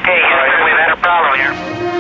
Okay, Houston, we've had a problem here.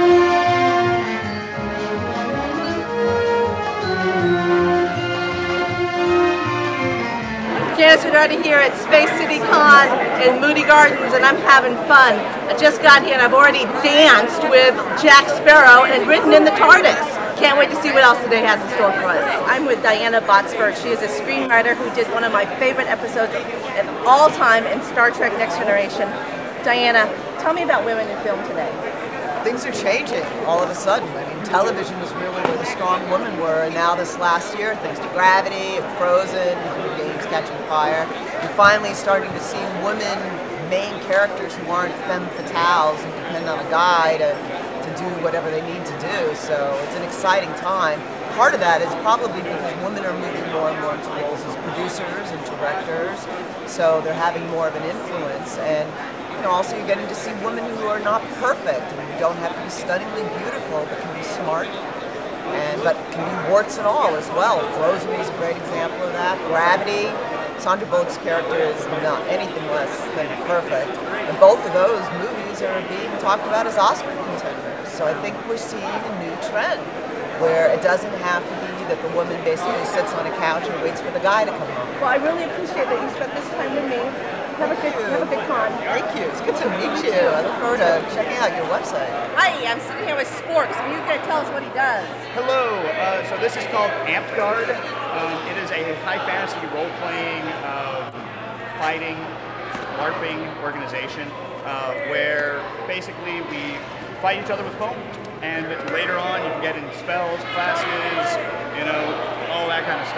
Kandas Rodarte here at Space City Con in Moody Gardens, and I'm having fun. I just got here and I've already danced with Jack Sparrow and ridden in the TARDIS. Can't wait to see what else today has in store for us. I'm with Diana Botsford. She is a screenwriter who did one of my favorite episodes of all time in Star Trek Next Generation. Diana, tell me about women in film today. Things are changing all of a sudden. I mean, television was really where the strong women were, and now this last year, thanks to Gravity and Frozen, Games Catching Fire, you're finally starting to see women main characters who aren't femme fatales and depend on a guy to do whatever they need to do. So it's an exciting time. Part of that is probably because women are moving more and more into roles as producers and directors, so they're having more of an influence. And also you're getting to see women who are not perfect and who don't have to be stunningly beautiful, but can be smart, but can be warts and all as well. Frozen is a great example of that. Gravity, Sandra Bullock's character is not anything less than perfect. And both of those movies are being talked about as Oscar contenders. So I think we're seeing a new trend where it doesn't have to be that the woman basically sits on a couch and waits for the guy to come home. Well, I really appreciate that you spent this time with me. Have a good con. Thank you. It's good to meet you. I look forward to checking out your website. Hi, I'm sitting here with Sporks. He's going to tell us what he does. Hello. So this is called Amtgard. It is a high fantasy role-playing, fighting, LARPing organization where basically we fight each other with foam, and later on you can get into spells, classes, all that kind of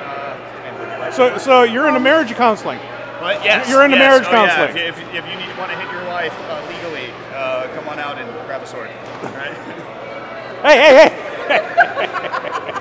stuff. So you're into marriage counseling. But yes, you're into marriage counseling. Yeah. If you want to hit your wife legally, come on out and grab a sword. All right? Hey!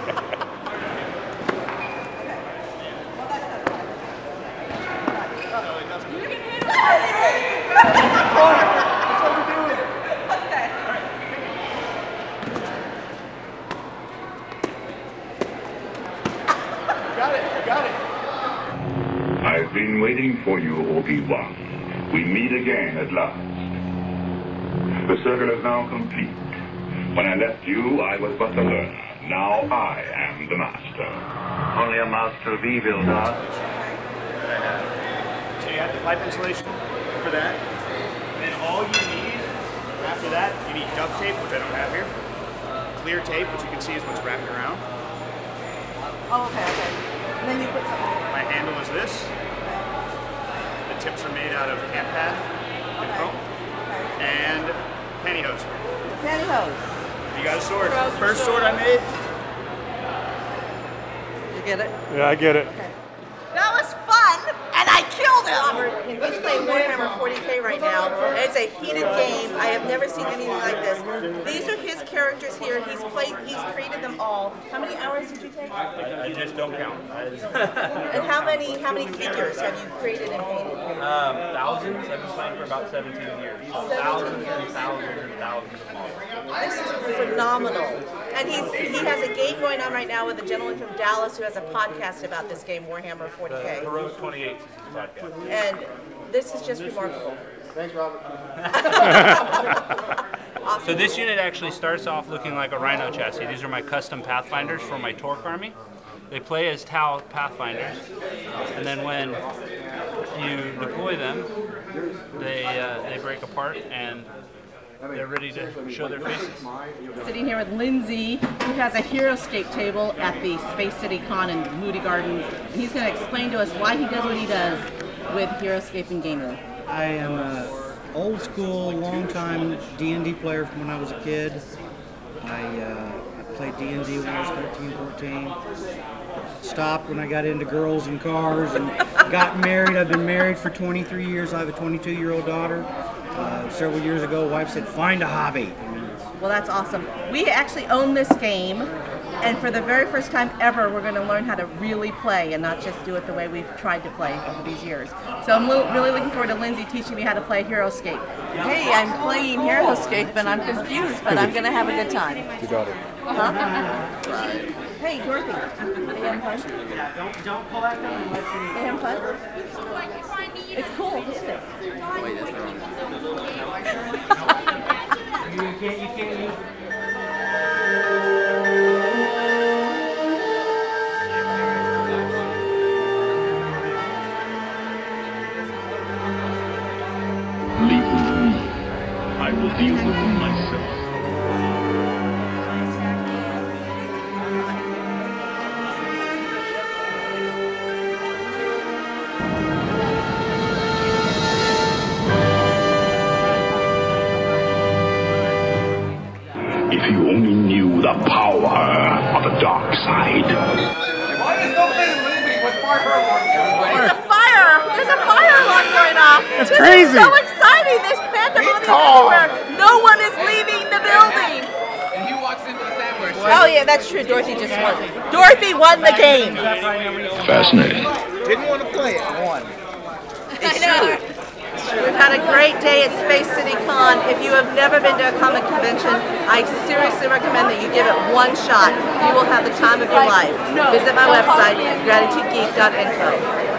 I've been waiting for you, Obi-Wan. We meet again at last. The circle is now complete. When I left you, I was but the learner. Now I am the master. Only a master of evil, Doc. So you have the pipe insulation for that. And then all you need, after that, you need duct tape, which I don't have here. Clear tape, which you can see is what's wrapped around. Oh, okay. And then you put something. My handle is this. The tips are made out of camp pad and foam. And pantyhose. Pantyhose. You got a sword. First sword I made. You get it? Yeah, I get it. Okay. That was fun, and I killed him! And he's playing Warhammer 40K right now. It's a heated game. I have never seen anything like this. These are his characters here. He's created them all. How many hours did you take? I just don't count. And how many figures have you created and painted? Thousands. I've been playing for about 17 years. Thousands and thousands and thousands of models. This is phenomenal. And he has a game going on right now with a gentleman from Dallas who has a podcast about this game, Warhammer 40K. Heroes 28 is his podcast. And this is just remarkable. Thanks, Robert. Awesome. So this unit actually starts off looking like a Rhino chassis. These are my custom Pathfinders for my Torque Army. They play as Tau Pathfinders, and then when you deploy them, they break apart and they're ready to show their faces. Sitting here with Lindsay, who has a Heroscape table at the Space City Con in Moody Gardens, and he's going to explain to us why he does what he does with Heroscape and gaming. I am an old school, long time D&D player from when I was a kid. I played D&D when I was 13, 14. Stopped when I got into girls and cars and got married. I've been married for 23 years. I have a 22-year-old daughter. Several years ago, wife said, find a hobby. Well, that's awesome. We actually own this game, and for the very first time ever, we're going to learn how to really play and not just do it the way we've tried to play over these years. So I'm really looking forward to Lindsay teaching me how to play Heroscape. Hey, I'm playing Heroscape, and I'm confused, but I'm going to have a good time. You got it. Huh? Hey, Dorothy, are you having fun? Don't pull that down unless you Are you having fun? It's cool, isn't it? Wait, that's wrong. Leave them to me. I will deal with them myself. If you only knew the power of the dark side. Why is nobody leaving with fire alarm? There's a fire! There's a fire alarm going off! That's this crazy. Is so exciting! There's pandemonium everywhere! No one is leaving the building! And he walks into the sandwich. Oh yeah, that's true. Dorothy just won. Dorothy won the game! Fascinating. Didn't want to play it, won. It's true. We've had a great day at Space City Con. If you have never been to a comic convention, I seriously recommend that you give it one shot. You will have the time of your life. Visit my website, gratitudegeek.info.